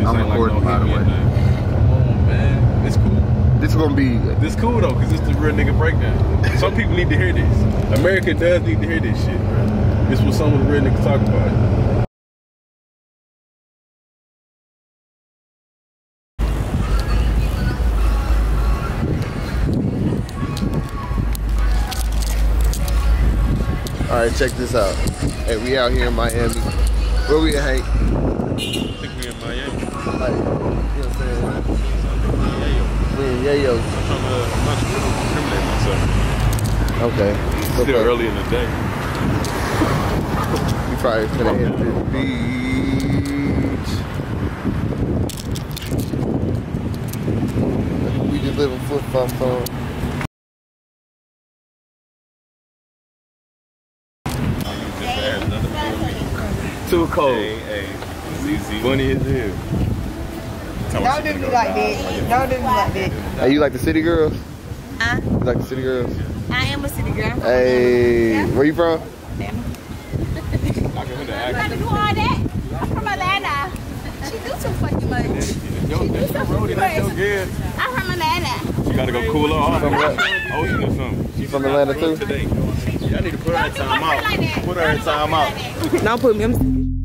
I'm recording, by the way. Come on, man. It's cool. This is gonna be. This cool though, cause it's the real nigga breakdown. Some people need to hear this. America does need to hear this shit, bro. This was some of the real niggas talk about. All right, check this out. Hey, we out here in Miami. Where we at, Hank? I think we in Miami. Like, you know what I'm saying? We in Yayo. I'm not trying to incriminate myself. Okay. It's still early in the day. We probably finna hit this beach. We just living flip flop phone. Too cold. Hey, funny as hell. Don't do me like that. Don't do me like that. Hey, you like the city girls? Huh? You like the city girls? I am a city girl. Hey, where you from? Damn. I'm trying to do all that. I'm from Atlanta. She do too fucking much. She do too fucking much. I'm from Atlanta. You gotta go cool off from ocean or something. You from Atlanta too? Today. Y'all need to put her in time out. Put her in time out. Don't put me.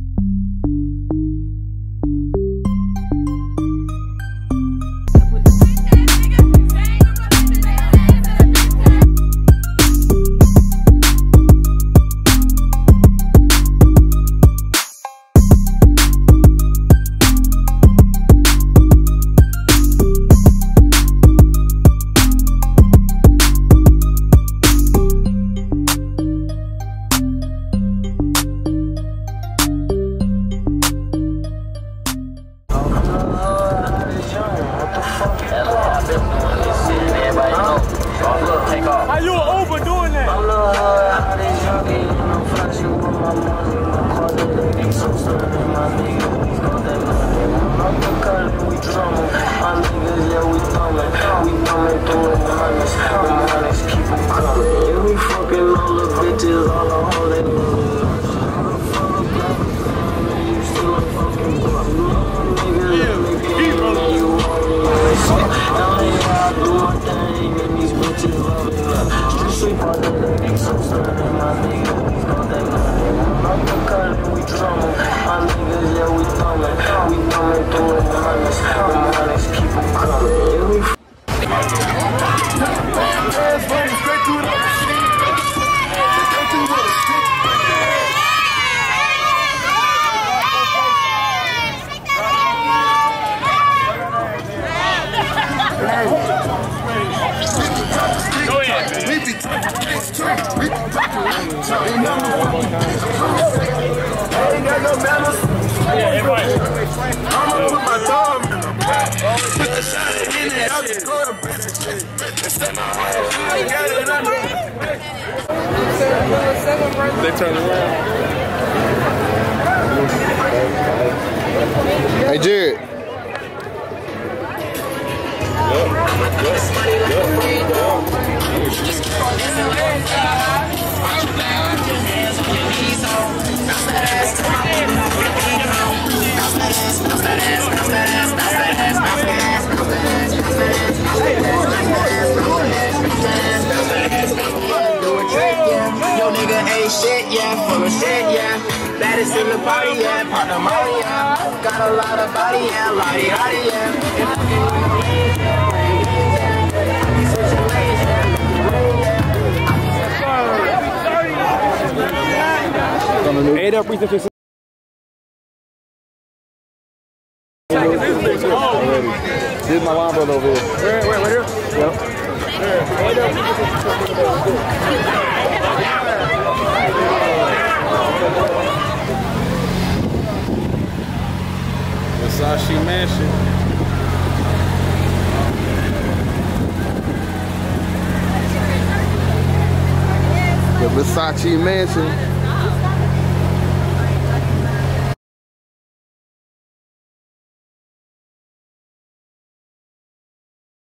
How you over doing that? They turn around. Hey, Jared. Yo, nigga ain't shit, yeah, full of shit, yeah. Baddest in the party, yeah, partner Molly, yeah. Got a lot of body, yeah, lottie, lottie, yeah. Ate up reason for This is my line brother over here. Where here? Yep. Versace Mansion. The Versace Mansion.